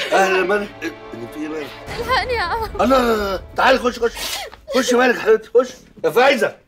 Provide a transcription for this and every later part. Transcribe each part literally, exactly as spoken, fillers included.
اهلا مالك؟ اللي في ايه مالك؟ الحقني يا عم. لا لا لا تعالي خش خش خش مالك يا حبيبتي خش يا فايزه.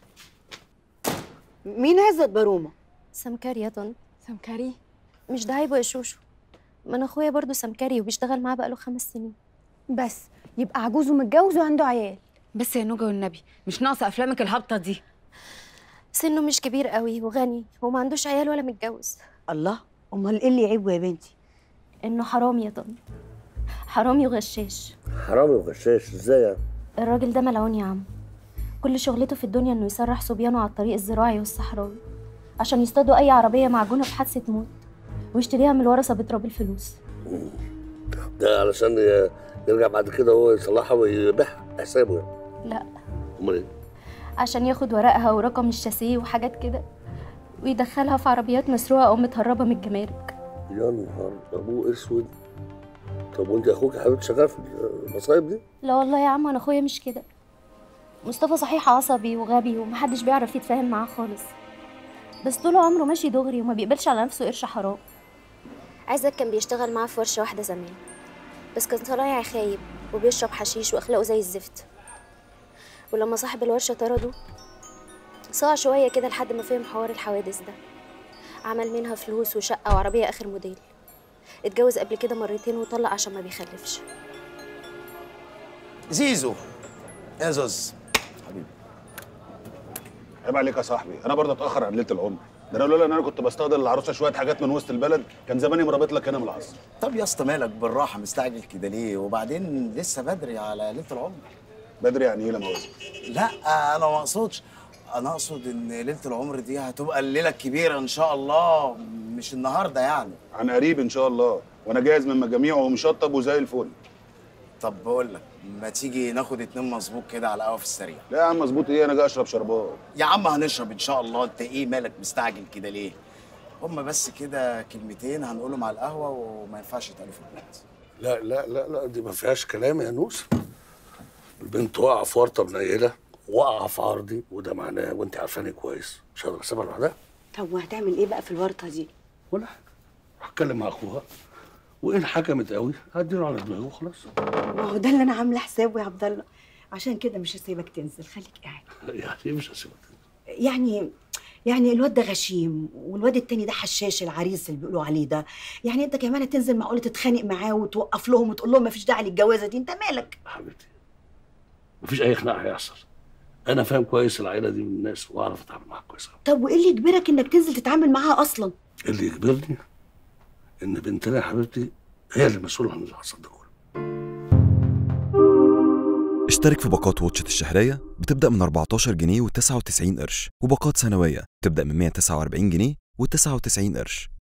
مين عزت برومه؟ سمكري يا طن. سمكري؟ مش ده عيبه يا شوشو؟ ما انا اخويا برضه سمكري وبيشتغل معاه بقاله خمس سنين. بس يبقى عجوز ومتجوز وعنده عيال. بس يا نوجه والنبي مش ناقصه افلامك الهابطه دي. سنه مش كبير قوي وغني وما عندوش عيال ولا متجوز. الله، امال ايه اللي عيبه يا بنتي؟ انه حرامي يا طن، حرامي وغشاش. حرامي وغشاش ازاي يعني؟ الراجل ده ملعون يا عم، كل شغلته في الدنيا انه يسرح صبيانه على الطريق الزراعي والصحراوي عشان يصطادوا اي عربيه معجونه في حادثه موت ويشتريها من الورثه بتراب الفلوس. ده علشان يرجع بعد كده هو يصلحها ويبيعها حسابه يعني؟ لا، امال ايه؟ عشان ياخد ورقها ورقم الشاسيه وحاجات كده ويدخلها في عربيات مسروقه او متهربه من الجمارك. يا نهار ابوه اسود. طب وانت اخوك يا حبيبتي شغال في المصايب دي؟ لا والله يا عم، انا اخويا مش كده. مصطفى صحيح عصبي وغبي ومحدش بيعرف يتفاهم معاه خالص، بس طول عمره ماشي دغري وما بيقبلش على نفسه قرش حرام. عايزك كان بيشتغل معاه في ورشه واحده زمان، بس كان طالع خايب وبيشرب حشيش واخلاقه زي الزفت. ولما صاحب الورشه طرده صاع شويه كده لحد ما فهم حوار الحوادث ده، عمل منها فلوس وشقه وعربيه اخر موديل. اتجوز قبل كده مرتين وطلق عشان ما بيخلفش. زيزو يا زوز حبيبي، عيب عليك يا صاحبي، انا برضه اتاخر عن ليله العمر. ده انا لولا ان انا كنت بستقدر العروسه شويه حاجات من وسط البلد كان زماني مرابط لك هنا من العصر. طب يا اسطى مالك بالراحه مستعجل كده ليه؟ وبعدين لسه بدري على ليله العمر. بدري يعني ايه لا مؤاخذه؟ لا انا ما اقصدش، انا اقصد ان ليله العمر دي هتبقى الليله الكبيره ان شاء الله، مش النهارده يعني. عن قريب ان شاء الله، وانا جاهز من مجاميعه ومشطب وزي الفل. طب بقول لك ما تيجي ناخد اتنين مظبوط كده على قهوه في السريع؟ لا يا عم مظبوط ايه، انا جاي اشرب شربات. يا عم هنشرب ان شاء الله، انت ايه مالك مستعجل كده ليه؟ هما بس كده كلمتين هنقولهم على القهوه وما ينفعش يتقالوا في البيت. لا لا لا لا دي ما فيهاش كلام يا نوس. البنت واقعه في ورطه منيله، واقعه في عرضي، وده معناه وانت عارفاني كويس مش هقدر اسيبها لوحدها. طب وهتعمل ايه بقى في الورطه دي؟ ولا حاجه، هتكلم مع اخوها وان حكمت قوي هديله على دماغه وخلاص. ما هو ده اللي انا عامله حسابه يا عبد الله، عشان كده مش هسيبك تنزل، خليك قاعد. يعني ايه مش هسيبك تنزل؟ يعني يعني الواد ده غشيم والواد التاني ده حشاش العريس اللي بيقولوا عليه ده، يعني انت كمان هتنزل معقوله تتخانق معاه وتوقف لهم وتقول لهم مفيش داعي للجوازه دي؟ انت مالك؟ حبيبتي مفيش اي خناق هيحصل، انا فاهم كويس العيله دي من الناس واعرف اتعامل معاها كويس قوي. طب وايه اللي يجبرك انك تنزل تتعامل معاها اصلا؟ اللي يجبرني ان بنتنا يا حبيبتي هي اللي مسؤوله عن اللي حصل ده كله. اشترك في باقات واتشت الشهرية بتبدأ من أربعتاشر جنيه وتسعة وتسعين قرش، وباقات سنوية بتبدأ من مية وتسعة وأربعين جنيه وتسعة وتسعين قرش.